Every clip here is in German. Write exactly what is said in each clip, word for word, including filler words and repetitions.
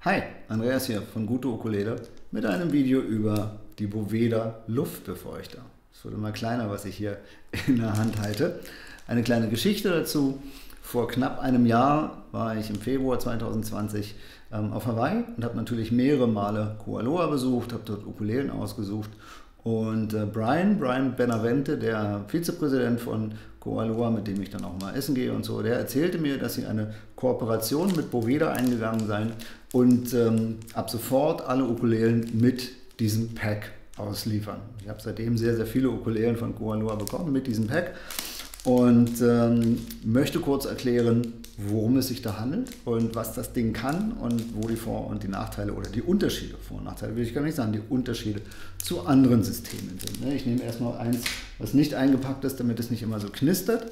Hi, Andreas hier von Gute Ukulele mit einem Video über die Boveda Luftbefeuchter. Es wird immer kleiner, was ich hier in der Hand halte. Eine kleine Geschichte dazu. Vor knapp einem Jahr war ich im Februar zweitausendzwanzig ähm, auf Hawaii und habe natürlich mehrere Male Kualoa besucht, habe dort Ukulelen ausgesucht. Und äh, Brian, Brian Benavente, der Vizepräsident von Kualoa, mit dem ich dann auch mal essen gehe und so, der erzählte mir, dass sie eine Kooperation mit Boveda eingegangen seien und ähm, ab sofort alle Ukulelen mit diesem Pack ausliefern. Ich habe seitdem sehr, sehr viele Ukulelen von Kualoa bekommen mit diesem Pack und ähm, möchte kurz erklären, worum es sich da handelt und was das Ding kann und wo die Vor- und die Nachteile oder die Unterschiede, Vor- und Nachteile will ich gar nicht sagen, die Unterschiede zu anderen Systemen sind. Ich nehme erstmal eins, was nicht eingepackt ist, damit es nicht immer so knistert.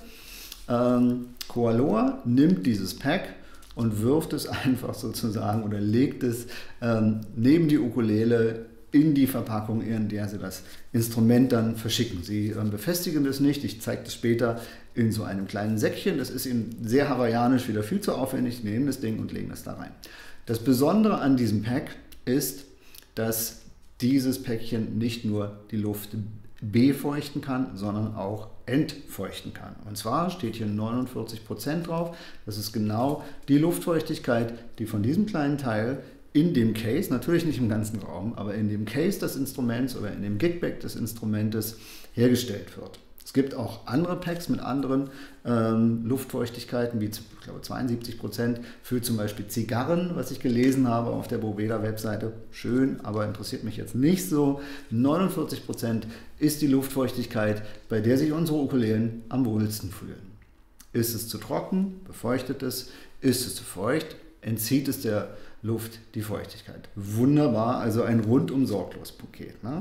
Ähm, Kualoa nimmt dieses Pack und wirft es einfach sozusagen oder legt es ähm, neben die Ukulele in die Verpackung, in der sie das Instrument dann verschicken. Sie ähm, befestigen das nicht, ich zeige das später in so einem kleinen Säckchen. Das ist ihnen sehr hawaiianisch, wieder viel zu aufwendig. Sie nehmen das Ding und legen das da rein. Das Besondere an diesem Pack ist, dass dieses Päckchen nicht nur die Luft befeuchten kann, sondern auch entfeuchten kann. Und zwar steht hier neunundvierzig Prozent drauf. Das ist genau die Luftfeuchtigkeit, die von diesem kleinen Teil in dem Case, natürlich nicht im ganzen Raum, aber in dem Case des Instruments oder in dem Gigbag des Instrumentes hergestellt wird. Es gibt auch andere Packs mit anderen ähm, Luftfeuchtigkeiten, wie ich glaube zweiundsiebzig Prozent für zum Beispiel Zigarren, was ich gelesen habe auf der Boveda-Webseite. Schön, aber interessiert mich jetzt nicht so. neunundvierzig Prozent ist die Luftfeuchtigkeit, bei der sich unsere Ukulelen am wohlsten fühlen. Ist es zu trocken, befeuchtet es. Ist es zu feucht, entzieht es der Luft die Feuchtigkeit. Wunderbar, also ein rundum sorglos Paket. Ne?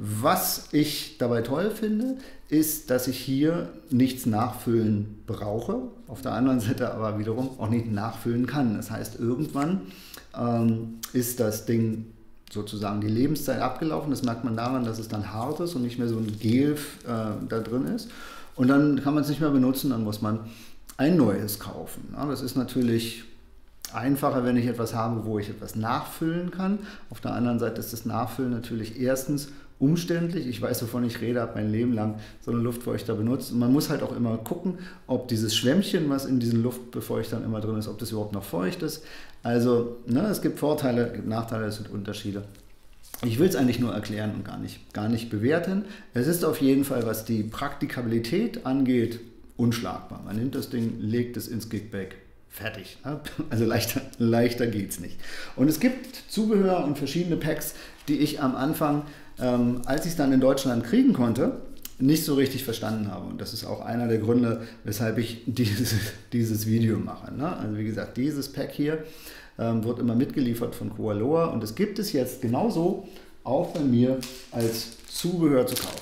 Was ich dabei toll finde, ist, dass ich hier nichts nachfüllen brauche, auf der anderen Seite aber wiederum auch nicht nachfüllen kann. Das heißt, irgendwann ähm, ist das Ding sozusagen die Lebenszeit abgelaufen. Das merkt man daran, dass es dann hart ist und nicht mehr so ein Gel äh, da drin ist. Und dann kann man es nicht mehr benutzen, dann muss man ein neues kaufen. Ja, das ist natürlich einfacher, wenn ich etwas habe, wo ich etwas nachfüllen kann. Auf der anderen Seite ist das Nachfüllen natürlich erstens umständlich. Ich weiß, wovon ich rede, habe mein Leben lang so einen Luftfeuchter benutzt. Und man muss halt auch immer gucken, ob dieses Schwämmchen, was in diesen Luftbefeuchtern immer drin ist, ob das überhaupt noch feucht ist. Also ne, es gibt Vorteile, es gibt Nachteile, es sind Unterschiede. Ich will es eigentlich nur erklären und gar nicht, gar nicht bewerten. Es ist auf jeden Fall, was die Praktikabilität angeht, unschlagbar. Man nimmt das Ding, legt es ins Gigbag. Fertig. Also leichter, leichter geht es nicht. Und es gibt Zubehör und verschiedene Packs, die ich am Anfang, ähm, als ich es dann in Deutschland kriegen konnte, nicht so richtig verstanden habe. Und das ist auch einer der Gründe, weshalb ich dieses, dieses Video mache. Ne? Also wie gesagt, dieses Pack hier ähm, wird immer mitgeliefert von Kualoa und es gibt es jetzt genauso auch bei mir als Zubehör zu kaufen.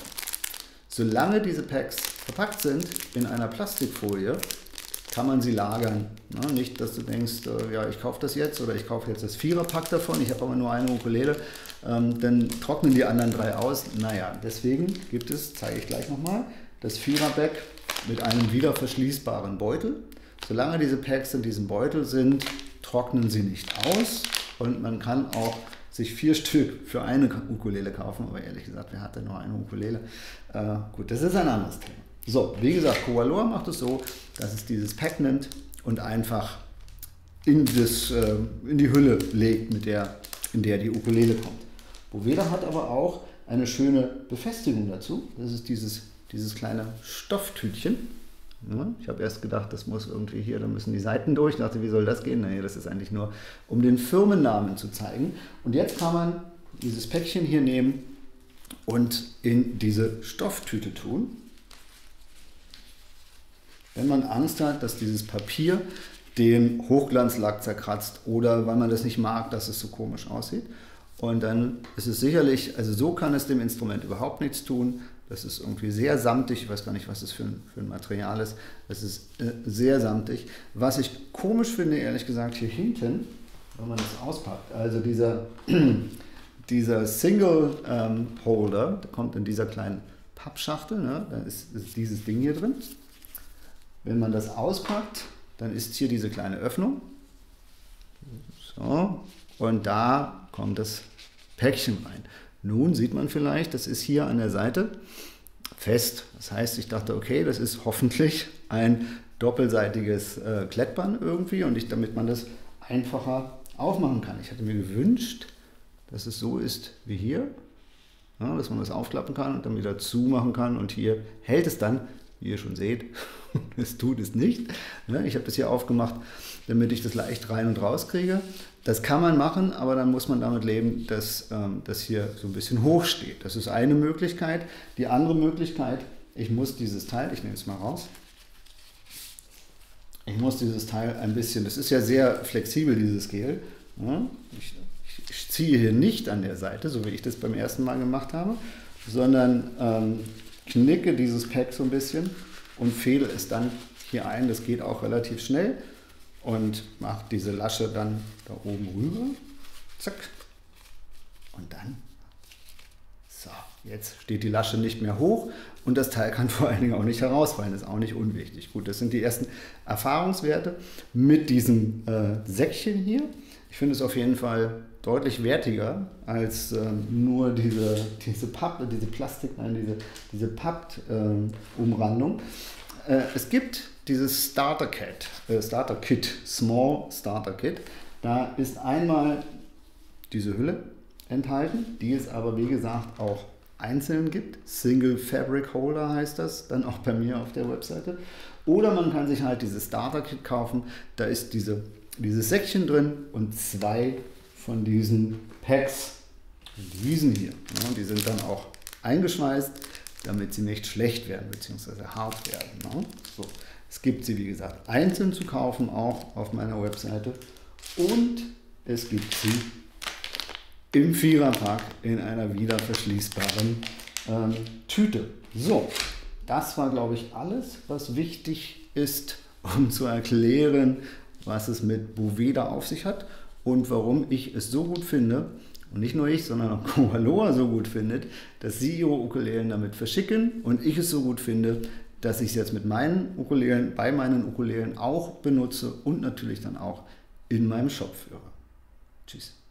Solange diese Packs verpackt sind in einer Plastikfolie, kann man sie lagern. Ne? Nicht, dass du denkst, äh, ja, ich kaufe das jetzt oder ich kaufe jetzt das Vierer-Pack davon, ich habe aber nur eine Ukulele, ähm, dann trocknen die anderen drei aus. Naja, deswegen gibt es, zeige ich gleich nochmal, das Vierer-Pack mit einem wieder verschließbaren Beutel. Solange diese Packs in diesem Beutel sind, trocknen sie nicht aus und man kann auch sich vier Stück für eine Ukulele kaufen, aber ehrlich gesagt, wer hat denn nur eine Ukulele? Äh, gut, das ist ein anderes Thema. So, wie gesagt, Kualoa macht es so, dass es dieses Pack nimmt und einfach in, das, äh, in die Hülle legt, mit der, in der die Ukulele kommt. Boveda hat aber auch eine schöne Befestigung dazu. Das ist dieses, dieses kleine Stofftütchen. Ja, ich habe erst gedacht, das muss irgendwie hier, da müssen die Seiten durch. Ich dachte, wie soll das gehen? Nee, das ist eigentlich nur, um den Firmennamen zu zeigen. Und jetzt kann man dieses Päckchen hier nehmen und in diese Stofftüte tun. Wenn man Angst hat, dass dieses Papier den Hochglanzlack zerkratzt oder weil man das nicht mag, dass es so komisch aussieht. Und dann ist es sicherlich, also so kann es dem Instrument überhaupt nichts tun. Das ist irgendwie sehr samtig, ich weiß gar nicht, was das für ein, für ein Material ist. Das ist äh, sehr samtig. Was ich komisch finde, ehrlich gesagt, hier hinten, wenn man das auspackt, also dieser, dieser Single ähm, Holder, der kommt in dieser kleinen Pappschachtel, ne? Da ist, ist dieses Ding hier drin. Wenn man das auspackt, dann ist hier diese kleine Öffnung. So, und da kommt das Päckchen rein. Nun sieht man vielleicht, das ist hier an der Seite fest. Das heißt, ich dachte, okay, das ist hoffentlich ein doppelseitiges äh, Klettband irgendwie und ich, damit man das einfacher aufmachen kann. Ich hatte mir gewünscht, dass es so ist wie hier, ja, dass man das aufklappen kann und dann wieder zumachen kann und hier hält es dann, wie ihr schon seht, es tut es nicht. Ja, ich habe das hier aufgemacht, damit ich das leicht rein und raus kriege. Das kann man machen, aber dann muss man damit leben, dass ähm, das hier so ein bisschen hoch steht. Das ist eine Möglichkeit. Die andere Möglichkeit, ich muss dieses Teil, ich nehme es mal raus, ich muss dieses Teil ein bisschen, das ist ja sehr flexibel, dieses Gel. Ja, ich, ich, ich ziehe hier nicht an der Seite, so wie ich das beim ersten Mal gemacht habe, sondern ähm, knicke dieses Pack so ein bisschen und fehle es dann hier ein. Das geht auch relativ schnell und mache diese Lasche dann da oben rüber. Zack. Und dann, so, jetzt steht die Lasche nicht mehr hoch und das Teil kann vor allen Dingen auch nicht herausfallen. Das ist auch nicht unwichtig. Gut, das sind die ersten Erfahrungswerte mit diesem äh, Säckchen hier. Ich finde es auf jeden Fall deutlich wertiger als ähm, nur diese, diese Pappe, diese Plastik, nein, diese, diese Papp-Umrandung. Ähm, äh, es gibt dieses Starter Kit, äh, Starter Kit, Small Starter Kit. Da ist einmal diese Hülle enthalten, die es aber wie gesagt auch einzeln gibt. Single Fabric Holder heißt das, dann auch bei mir auf der Webseite. Oder man kann sich halt dieses Starter Kit kaufen, da ist diese, dieses Säckchen drin und zwei von diesen Packs, diesen hier. Ja, die sind dann auch eingeschweißt, damit sie nicht schlecht werden bzw. hart werden. Ja. So, es gibt sie wie gesagt einzeln zu kaufen, auch auf meiner Webseite, und es gibt sie im Viererpack in einer wieder verschließbaren ähm, Tüte. So, das war glaube ich alles, was wichtig ist, um zu erklären, was es mit Boveda auf sich hat und warum ich es so gut finde, und nicht nur ich, sondern auch Kohaloa so gut findet, dass sie ihre Ukulelen damit verschicken und ich es so gut finde, dass ich es jetzt mit meinen Ukulelen, bei meinen Ukulelen auch benutze und natürlich dann auch in meinem Shop führe. Tschüss.